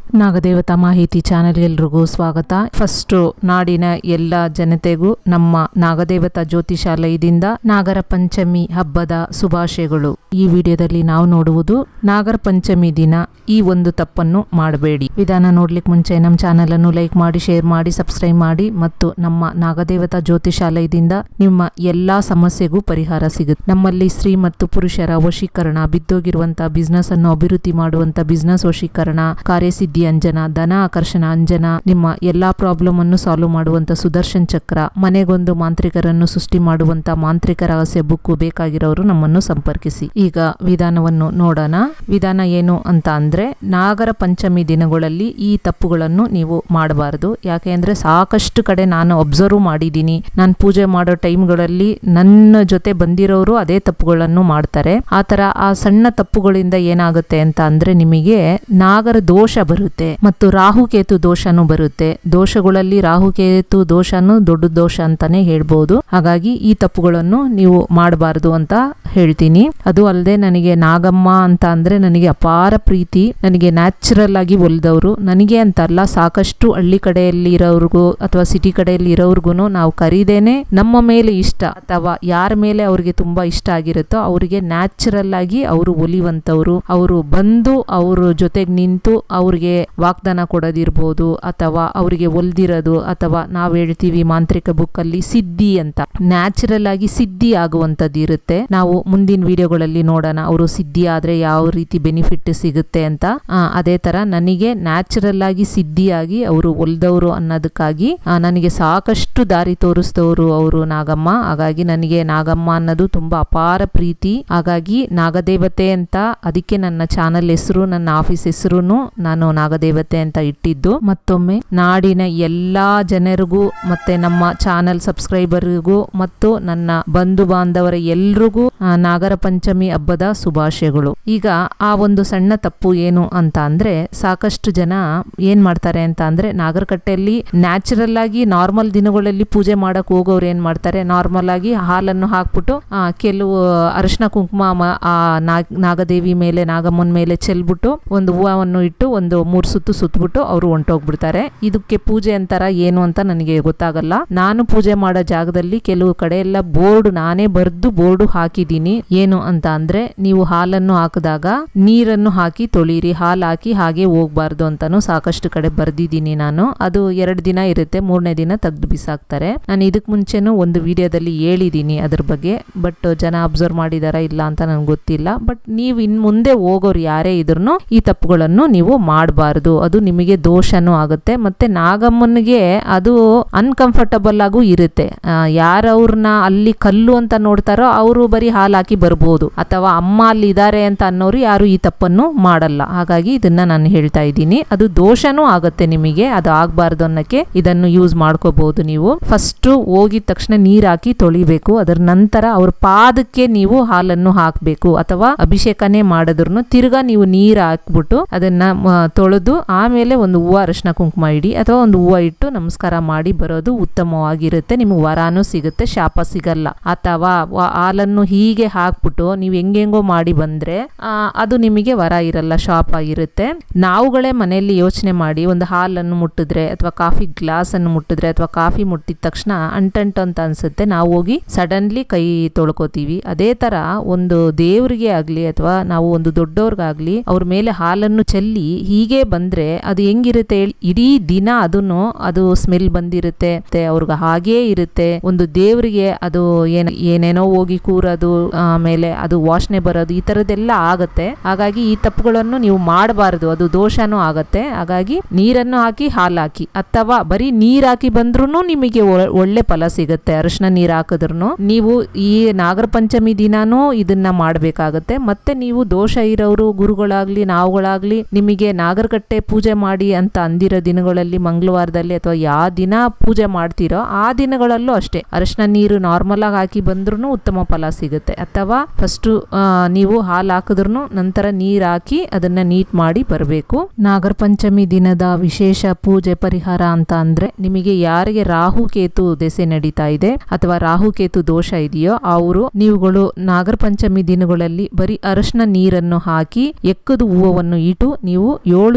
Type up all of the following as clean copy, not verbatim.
ನಾಗದೇವತಾ ಮಾಹಿತಿ ಚಾನೆಲ್ ಎಲ್ರಿಗೂ ಸ್ವಾಗತ. ಫಸ್ಟ್ ನಾಡಿನ ಎಲ್ಲ ಜನತೆಗೂ ನಮ್ಮ ನಾಗದೇವತಾ ಜ್ಯೋತಿಷಾಲಯದಿಂದ ನಾಗರ ಪಂಚಮಿ ಹಬ್ಬದ ಶುಭಾಶಯಗಳು. ಈ ವಿಡಿಯೋದಲ್ಲಿ ನಾವು ನೋಡುವುದು ನಾಗರ ಪಂಚಮಿ ದಿನ ಈ ಒಂದು ತಪ್ಪನ್ನು ಮಾಡಬೇಡಿ. ವಿಧಾನ ನೋಡ್ಲಿಕ್ಕೆ ಮುಂಚೆ ನಮ್ಮ ಚಾನೆಲ್ ಅನ್ನು ಲೈಕ್ ಮಾಡಿ, ಶೇರ್ ಮಾಡಿ, ಸಬ್ಸ್ಕ್ರೈಬ್ ಮಾಡಿ ಮತ್ತು ನಮ್ಮ ನಾಗದೇವತಾ ಜ್ಯೋತಿಷಾಲಯದಿಂದ ನಿಮ್ಮ ಎಲ್ಲಾ ಸಮಸ್ಯೆಗೂ ಪರಿಹಾರ ಸಿಗುತ್ತೆ. ನಮ್ಮಲ್ಲಿ ಸ್ತ್ರೀ ಮತ್ತು ಪುರುಷರ ವಶೀಕರಣ, ಬಿದ್ದೋಗಿರುವಂತಹ ಬಿಸ್ನೆಸ್ ಅನ್ನು ಅಭಿವೃದ್ಧಿ ಮಾಡುವಂತ ಬಿಸ್ನೆಸ್ ವಶೀಕರಣ, ಕಾರ್ಯಸಿದ್ಧಿ ಅಂಜನ, ಧನ ಆಕರ್ಷಣ ಅಂಜನ, ನಿಮ್ಮ ಎಲ್ಲಾ ಪ್ರಾಬ್ಲಮ್ ಅನ್ನು ಸಾಲ್ವ್ ಮಾಡುವಂತ ಸುದರ್ಶನ್ ಚಕ್ರ, ಮನೆಗೊಂದು ಮಾಂತ್ರಿಕರನ್ನು ಸೃಷ್ಟಿ ಮಾಡುವಂತ ಮಾಂತ್ರಿಕ ರಹಸ್ಯ ಬುಕ್ ಬೇಕಾಗಿರೋರು ನಮ್ಮನ್ನು ಸಂಪರ್ಕಿಸಿ. ಈಗ ವಿಧಾನವನ್ನು ನೋಡೋಣ. ವಿಧಾನ ಏನು ಅಂತ ಅಂದ್ರೆ, ನಾಗರ ಪಂಚಮಿ ದಿನಗಳಲ್ಲಿ ಈ ತಪ್ಪುಗಳನ್ನು ನೀವು ಮಾಡಬಾರದು. ಯಾಕೆ ಅಂದ್ರೆ ಸಾಕಷ್ಟು ಕಡೆ ನಾನು ಅಬ್ಸರ್ವ್ ಮಾಡಿದ್ದೀನಿ. ನಾನು ಪೂಜೆ ಮಾಡೋ ಟೈಮ್ಗಳಲ್ಲಿ ನನ್ನ ಜೊತೆ ಬಂದಿರೋರು ಅದೇ ತಪ್ಪುಗಳನ್ನು ಮಾಡ್ತಾರೆ. ಆತರ ಆ ಸಣ್ಣ ತಪ್ಪುಗಳಿಂದ ಏನಾಗುತ್ತೆ ಅಂತ ಅಂದ್ರೆ, ನಿಮಗೆ ನಾಗರ ದೋಷ ಬರುತ್ತೆ ಮತ್ತು ರಾಹುಕೇತು ದೋಷನೂ ಬರುತ್ತೆ. ದೋಷಗಳಲ್ಲಿ ರಾಹುಕೇತು ದೋಷನು ದೊಡ್ಡ ದೋಷ ಅಂತಾನೆ ಹೇಳ್ಬಹುದು. ಹಾಗಾಗಿ ಈ ತಪ್ಪುಗಳನ್ನು ನೀವು ಮಾಡಬಾರದು ಅಂತ ಹೇಳ್ತೀನಿ. ಅದು ಅಲ್ಲದೆ ನನಗೆ ನಾಗಮ್ಮ ಅಂತ ಅಂದ್ರೆ ನನಗೆ ಅಪಾರ ಪ್ರೀತಿ. ನನಗೆ ನ್ಯಾಚುರಲ್ ಆಗಿ ಒಲ್ದವರು, ನನಗೆ ಅಂತಲ್ಲ ಸಾಕಷ್ಟು ಹಳ್ಳಿ ಕಡೆಯಲ್ಲಿ ಇರೋರ್ಗು ಅಥವಾ ಸಿಟಿ ಕಡೆಯಲ್ಲಿ ಇರೋರ್ಗು ನಾವು ಕರೀದೇನೆ ನಮ್ಮ ಮೇಲೆ ಇಷ್ಟ ಅಥವಾ ಯಾರ ಮೇಲೆ ಅವ್ರಿಗೆ ತುಂಬಾ ಇಷ್ಟ ಆಗಿರುತ್ತೋ ಅವರಿಗೆ ನ್ಯಾಚುರಲ್ ಆಗಿ ಅವರು ಒಲಿವಂತವ್ರು, ಅವರು ಬಂದು ಅವ್ರ ಜೊತೆಗೆ ನಿಂತು ಅವ್ರಿಗೆ ವಾಗ್ದಾನ ಕೊಡೋದಿರ್ಬೋದು ಅಥವಾ ಅವರಿಗೆ ಒಲ್ದಿರೋದು, ಅಥವಾ ನಾವ್ ಹೇಳ್ತೀವಿ ಮಾಂತ್ರಿಕ ಬುಕ್ ಅಲ್ಲಿ ಸಿದ್ಧಿ ಅಂತ, ನ್ಯಾಚುರಲ್ ಆಗಿ ಸಿದ್ಧಿ ಆಗುವಂತದ್ದು ಇರುತ್ತೆ. ನಾವು ಮುಂದಿನ ವಿಡಿಯೋಗಳಲ್ಲಿ ನೋಡೋಣ ಅವರು ಸಿದ್ಧಿ ಆದ್ರೆ ಯಾವ ರೀತಿ ಬೆನಿಫಿಟ್ ಸಿಗುತ್ತೆ ಅಂತ. ಅದೇ ತರ ನನಗೆ ನ್ಯಾಚುರಲ್ ಆಗಿ ಸಿದ್ಧಿಯಾಗಿ ಅವರು ಒಲ್ದವರು ಅನ್ನೋದಕ್ಕಾಗಿ ನನಗೆ ಸಾಕಷ್ಟು ದಾರಿ ತೋರಿಸಿದವರು ಅವರು ನಾಗಮ್ಮ. ಹಾಗಾಗಿ ನನಗೆ ನಾಗಮ್ಮ ಅನ್ನೋದು ತುಂಬಾ ಅಪಾರ ಪ್ರೀತಿ. ಹಾಗಾಗಿ ನಾಗದೇವತೆ ಅಂತ ಅದಕ್ಕೆ ನನ್ನ ಚಾನಲ್ ಹೆಸರು, ನನ್ನ ಆಫೀಸ್ ಹೆಸರು ನಾನು ನಾಗದೇವತೆ ಅಂತ ಇಟ್ಟಿದ್ದು. ಮತ್ತೊಮ್ಮೆ ನಾಡಿನ ಎಲ್ಲಾ ಜನರಿಗೂ ಮತ್ತೆ ನಮ್ಮ ಚಾನಲ್ ಸಬ್ಸ್ಕ್ರೈಬರ್ಗೂ ಮತ್ತು ನನ್ನ ಬಂಧು ಬಾಂಧವರ ಎಲ್ರಿಗೂ ನಾಗರ ಪಂಚಮಿ ಹಬ್ಬದ ಶುಭಾಶಯಗಳು. ಈಗ ಆ ಒಂದು ಸಣ್ಣ ತಪ್ಪು ಏನು ಅಂತ ಅಂದ್ರೆ, ಸಾಕಷ್ಟು ಜನ ಏನ್ ಮಾಡ್ತಾರೆ ಅಂತ ಅಂದ್ರೆ, ನಾಗರಕಟ್ಟೆಯಲ್ಲಿ ನ್ಯಾಚುರಲ್ ಆಗಿ ನಾರ್ಮಲ್ ದಿನಗಳಲ್ಲಿ ಪೂಜೆ ಮಾಡಕ್ ಹೋಗೋರು ಏನ್ ಮಾಡ್ತಾರೆ, ನಾರ್ಮಲ್ ಆಗಿ ಹಾಲನ್ನು ಹಾಕ್ಬಿಟ್ಟು ಕೆಲವು ಅರಿಶಿನ ಕುಂಕುಮ ಆ ನಾಗದೇವಿ ಮೇಲೆ, ನಾಗಮ್ಮನ ಮೇಲೆ ಚೆಲ್ಬಿಟ್ಟು ಒಂದು ಹೂವನ್ನು ಇಟ್ಟು ಒಂದು 3 ಸುತ್ತು ಸುತ್ತಬಿಟ್ಟು ಅವರು ಹೊಂಟೋಗ್ಬಿಡ್ತಾರೆ. ಇದಕ್ಕೆ ಪೂಜೆ ಅಂತಾರ ಏನು ಅಂತ ನನಗೆ ಗೊತ್ತಾಗಲ್ಲ. ನಾನು ಪೂಜೆ ಮಾಡೋ ಜಾಗದಲ್ಲಿ ಕೆಲವು ಕಡೆ ಎಲ್ಲ ಬೋರ್ಡ್ ನಾನೇ ಬರ್ದು ಬೋರ್ಡ್ ಹಾಕಿದ್ದೀನಿ. ಏನು ಅಂತ ಅಂದ್ರೆ, ನೀವು ಹಾಲನ್ನು ಹಾಕಿದಾಗ ನೀರನ್ನು ಹಾಕಿ ತೊಳಿರಿ, ಹಾಲು ಹಾಕಿ ಹಾಗೆ ಹೋಗ್ಬಾರ್ದು ಅಂತಾನು ಸಾಕಷ್ಟು ಕಡೆ ಬರ್ದಿದ್ದೀನಿ ನಾನು. ಅದು 2 ದಿನ ಇರುತ್ತೆ, 3ನೇ ದಿನ ತೆಗ್ದು ಬಿಸಾಕ್ತಾರೆ. ನಾನು ಇದಕ್ ಮುಂಚೆನೂ ಒಂದು ವಿಡಿಯೋದಲ್ಲಿ ಹೇಳಿದ್ದೀನಿ ಅದ್ರ ಬಗ್ಗೆ, ಬಟ್ ಜನ ಅಬ್ಸರ್ವ್ ಮಾಡಿದಾರ ಇಲ್ಲ ಅಂತ ನನ್ಗೆ ಗೊತ್ತಿಲ್ಲ. ಬಟ್ ನೀವು ಇನ್ ಮುಂದೆ ಹೋಗೋರು ಯಾರೇ ಇದ್ರೂ ಈ ತಪ್ಪುಗಳನ್ನು ನೀವು ಮಾಡಬಾರ್ದು. ಅದು ನಿಮಗೆ ದೋಷನೂ ಆಗುತ್ತೆ. ಮತ್ತೆ ನಾಗಮ್ಮನಿಗೆ ಅದು ಅನ್ಕಂಫರ್ಟಬಲ್ ಆಗು ಇರುತ್ತೆ. ಯಾರವ್ರನ್ನ ಅಲ್ಲಿ ಕಲ್ಲು ಅಂತ ನೋಡ್ತಾರೋ ಅವರು ಬರೀ ಹಾಲು ಹಾಕಿ ಬರ್ಬೋದು, ಅಥವಾ ಅಮ್ಮ ಅಲ್ಲಿ ಇದಾರೆ ಅಂತ ಅನ್ನೋರು ಯಾರು ಈ ತಪ್ಪನ್ನು ಮಾಡಲ್ಲ. ಹಾಗಾಗಿ ಇದನ್ನ ನಾನು ಹೇಳ್ತಾ ಇದ್ದೀನಿ. ಅದು ದೋಷನೂ ಆಗುತ್ತೆ ನಿಮಗೆ, ಅದು ಆಗ್ಬಾರ್ದು ಅನ್ನಕ್ಕೆ ಇದನ್ನು ಯೂಸ್ ಮಾಡ್ಕೋಬಹುದು. ನೀವು ಫಸ್ಟ್ ಹೋಗಿದ ತಕ್ಷಣ ನೀರ್ ಹಾಕಿ ತೊಳಿಬೇಕು. ಅದರ ನಂತರ ಅವ್ರ ಪಾದಕ್ಕೆ ನೀವು ಹಾಲನ್ನು ಹಾಕ್ಬೇಕು, ಅಥವಾ ಅಭಿಷೇಕನೇ ಮಾಡಿದ್ರು ತಿರ್ಗಾ ನೀವು ನೀರ್ ಹಾಕ್ಬಿಟ್ಟು ಅದನ್ನ ತೊಳೆದು ಆಮೇಲೆ ಒಂದು ಹೂವು ಅರಿಶಿನ ಕುಂಕುಮ ಇಡಿ ಅಥವಾ ಒಂದು ಹೂವು ಇಟ್ಟು ನಮಸ್ಕಾರ ಮಾಡಿ ಬರೋದು ಉತ್ತಮವಾಗಿರುತ್ತೆ. ನಿಮ್ಗೆ ವರಾನು ಸಿಗುತ್ತೆ, ಶಾಪ ಸಿಗಲ್ಲ. ಅಥವಾ ಹಾಲನ್ನು ಹೀಗೆ ಹಾಕ್ಬಿಟ್ಟು ನೀವು ಹೆಂಗೆಂಗೋ ಮಾಡಿ ಬಂದ್ರೆ ಅದು ನಿಮಗೆ ವರ ಇರಲ್ಲ, ಶಾಪ ಇರುತ್ತೆ. ನಾವುಗಳೇ ಮನೆಯಲ್ಲಿ ಯೋಚನೆ ಮಾಡಿ, ಒಂದು ಹಾಲನ್ನು ಮುಟ್ಟಿದ್ರೆ ಅಥವಾ ಕಾಫಿ ಗ್ಲಾಸ್ ಅನ್ನು ಮುಟ್ಟಿದ್ರೆ ಅಥವಾ ಕಾಫಿ ಮುಟ್ಟಿದ ತಕ್ಷಣ ಅಂಟಂಟು ಅಂತ ಅನ್ಸುತ್ತೆ, ನಾವು ಹೋಗಿ ಸಡನ್ಲಿ ಕೈ ತೊಳ್ಕೋತೀವಿ. ಅದೇ ತರ ಒಂದು ದೇವ್ರಿಗೆ ಆಗ್ಲಿ ಅಥವಾ ನಾವು ಒಂದು ದೊಡ್ಡವ್ರಿಗಾಗ್ಲಿ ಅವ್ರ ಮೇಲೆ ಹಾಲನ್ನು ಚೆಲ್ಲಿ ಹೀಗೆ ಬಂದ್ರೆ ಅದು ಹೆಂಗಿರುತ್ತೆ ಹೇಳಿ, ಇಡೀ ದಿನ ಅದು ಸ್ಮೆಲ್ ಬಂದಿರುತ್ತೆ, ಅವ್ರಿಗೆ ಹಾಗೇ ಇರುತ್ತೆ. ಒಂದು ದೇವ್ರಿಗೆ ಅದು ಏನೇನೋ ಹೋಗಿ ಕೂರೋದು, ಆಮೇಲೆ ಅದು ವಾಸನೆ ಬರೋದು, ಈ ತರದೆಲ್ಲ ಆಗತ್ತೆ. ಹಾಗಾಗಿ ಈ ತಪ್ಪುಗಳನ್ನು ನೀವು ಮಾಡಬಾರದು, ಅದು ದೋಷನೂ ಆಗತ್ತೆ. ಹಾಗಾಗಿ ನೀರನ್ನು ಹಾಕಿ ಹಾಲು ಹಾಕಿ ಅಥವಾ ಬರೀ ನೀರ್ ಹಾಕಿ ಬಂದ್ರು ನಿಮಗೆ ಒಳ್ಳೆ ಫಲ ಸಿಗುತ್ತೆ. ಅರಿಶಿನ ನೀರ್ ಹಾಕಿದ್ರು ನೀವು ಈ ನಾಗರ ಪಂಚಮಿ ದಿನಾನೂ ಇದನ್ನ ಮಾಡ್ಬೇಕಾಗತ್ತೆ. ಮತ್ತೆ ನೀವು ದೋಷ ಇರೋರು ಗುರುಗಳಾಗ್ಲಿ ನಾವುಗಳಾಗ್ಲಿ ನಿಮಗೆ ನಾಗರಕಟ್ಟೆ ಪೂಜೆ ಮಾಡಿ ಅಂತ ಅಂದಿರೋ ದಿನಗಳಲ್ಲಿ, ಮಂಗಳವಾರದಲ್ಲಿ ಅಥವಾ ಯಾವ ದಿನ ಪೂಜೆ ಮಾಡ್ತೀರೋ ಆ ದಿನಗಳಲ್ಲೂ ಅಷ್ಟೇ ಅರಿಶಿನ ನೀರು ನಾರ್ಮಲ್ ಆಗಿ ಹಾಕಿ ಬಂದ್ರು ಉತ್ತಮ ಫಲ ಸಿಗುತ್ತೆ. ಅಥವಾ ಫಸ್ಟ್ ನೀವು ಹಾಲು ಹಾಕಿದ್ರು ನಂತರ ನೀರ್ ಹಾಕಿ ಅದನ್ನ ನೀಟ್ ಮಾಡಿ ಬರಬೇಕು. ನಾಗರ ಪಂಚಮಿ ದಿನದ ವಿಶೇಷ ಪೂಜೆ ಪರಿಹಾರ ಅಂತ ಅಂದ್ರೆ, ನಿಮಗೆ ಯಾರಿಗೆ ರಾಹುಕೇತು ದೆಸೆ ನಡೀತಾ ಇದೆ ಅಥವಾ ರಾಹುಕೇತು ದೋಷ ಇದೆಯೋ ಅವರು ನೀವುಗಳು ನಾಗರ ಪಂಚಮಿ ದಿನಗಳಲ್ಲಿ ಬರೀ ಅರಿಶಿನ ನೀರನ್ನು ಹಾಕಿ ಎಕ್ಕದ ಹೂವನ್ನು ಇಟ್ಟು ನೀವು 7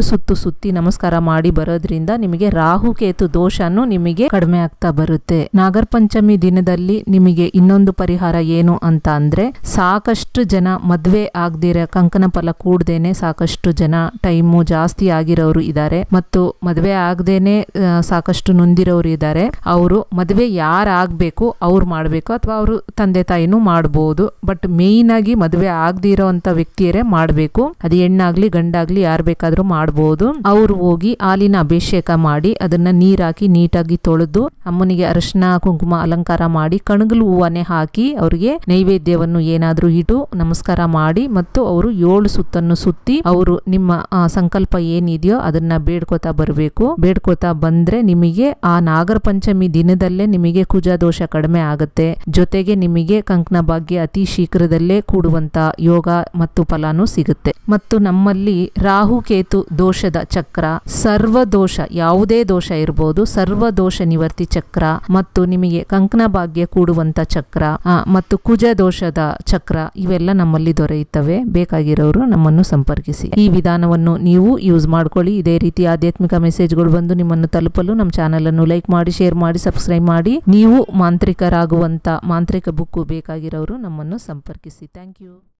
ಸುತ್ತು ಸುತ್ತಿ ನಮಸ್ಕಾರ ಮಾಡಿ ಬರೋದ್ರಿಂದ ನಿಮಗೆ ರಾಹುಕೇತು ದೋಷನು ನಿಮಗೆ ಕಡಿಮೆ ಆಗ್ತಾ ಬರುತ್ತೆ. ನಾಗರ ಪಂಚಮಿ ದಿನದಲ್ಲಿ ನಿಮಗೆ ಇನ್ನೊಂದು ಪರಿಹಾರ ಏನು ಅಂತ ಅಂದ್ರೆ, ಸಾಕಷ್ಟು ಜನ ಮದ್ವೆ ಆಗದಿರ ಕಂಕಣ ಫಲ ಕೂಡ್ದೇನೆ ಸಾಕಷ್ಟು ಜನ ಟೈಮು ಜಾಸ್ತಿ ಆಗಿರೋರು ಇದ್ದಾರೆ, ಮತ್ತು ಮದ್ವೆ ಆಗದೇನೆ ಸಾಕಷ್ಟು ನೊಂದಿರೋರು ಇದ್ದಾರೆ. ಅವರು ಮದ್ವೆ ಯಾರಾಗಬೇಕು ಅವ್ರು ಮಾಡಬೇಕು, ಅಥವಾ ಅವರು ತಂದೆ ತಾಯಿನೂ ಮಾಡ್ಬೋದು. ಬಟ್ ಮೇಯ್ನ್ ಆಗಿ ಮದುವೆ ಆಗದಿರೋ ಅಂತ ವ್ಯಕ್ತಿಯರೇ ಮಾಡಬೇಕು. ಅದು ಹೆಣ್ಣಾಗ್ಲಿ ಗಂಡಾಗ್ಲಿ ಯಾರು ಬೇಕಾದ್ರೂ ಮಾಡ್ಬೋದು. ಅವ್ರು ಹೋಗಿ ಹಾಲಿನ ಅಭಿಷೇಕ ಮಾಡಿ ಅದನ್ನ ನೀರಾಕಿ ನೀಟಾಗಿ ತೊಳೆದು ಅಮ್ಮನಿಗೆ ಅರಿಶಿನ ಕುಂಕುಮ ಅಲಂಕಾರ ಮಾಡಿ ಕಣಗಲು ಹೂವನೆ ಹಾಕಿ ಅವ್ರಿಗೆ ನೈವೇದ್ಯವನ್ನು ಏನಾದ್ರೂ ಇಟ್ಟು ನಮಸ್ಕಾರ ಮಾಡಿ, ಮತ್ತು ಅವರು 7 ಸುತ್ತನ್ನು ಸುತ್ತಿ ಅವರು ನಿಮ್ಮ ಸಂಕಲ್ಪ ಏನಿದೆಯೋ ಅದನ್ನ ಬೇಡ್ಕೋತಾ ಬರಬೇಕು. ಬೇಡ್ಕೋತಾ ಬಂದ್ರೆ ನಿಮಗೆ ಆ ನಾಗರ ಪಂಚಮಿ ದಿನದಲ್ಲೇ ನಿಮಗೆ ಕುಜ ದೋಷ ಕಡಿಮೆ ಆಗುತ್ತೆ. ಜೊತೆಗೆ ನಿಮಗೆ ಕಂಕಣ ಭಾಗ್ಯ ಅತಿ ಶೀಘ್ರದಲ್ಲೇ ಕೂಡುವಂತ ಯೋಗ ಮತ್ತು ಫಲಾನು ಸಿಗುತ್ತೆ. ಮತ್ತು ನಮ್ಮಲ್ಲಿ ರಾಹುಕೇತು ದೋಷದ ಚಕ್ರ, ಸರ್ವದೋಷ ಯಾವುದೇ ದೋಷ ಇರಬಹುದು, ಸರ್ವದೋಷ ನಿವರ್ತಿ ಚಕ್ರ, ಮತ್ತು ನಿಮಗೆ ಕಂಕಣ ಭಾಗ್ಯ ಕೂಡುವಂತ ಚಕ್ರ ಮತ್ತು ಕುಜ ದೋಷದ ಚಕ್ರ ಇವೆಲ್ಲ ನಮ್ಮಲ್ಲಿ ದೊರೆಯುತ್ತವೆ. ಬೇಕಾಗಿರೋರು ನಮ್ಮನ್ನು ಸಂಪರ್ಕಿಸಿ. ಈ ವಿಧಾನವನ್ನು ನೀವು ಯೂಸ್ ಮಾಡ್ಕೊಳ್ಳಿ. ಇದೇ ರೀತಿ ಆಧ್ಯಾತ್ಮಿಕ ಮೆಸೇಜ್ಗಳು ಬಂದು ನಿಮ್ಮನ್ನು ತಲುಪಲು ನಮ್ಮ ಚಾನಲ್ ಅನ್ನು ಲೈಕ್ ಮಾಡಿ, ಶೇರ್ ಮಾಡಿ, ಸಬ್ಸ್ಕ್ರೈಬ್ ಮಾಡಿ. ನೀವು ಮಾಂತ್ರಿಕರಾಗುವಂತ ಮಾಂತ್ರಿಕ ಬುಕ್ಕು ಬೇಕಾಗಿರೋರು ನಮ್ಮನ್ನು ಸಂಪರ್ಕಿಸಿ. Thank you.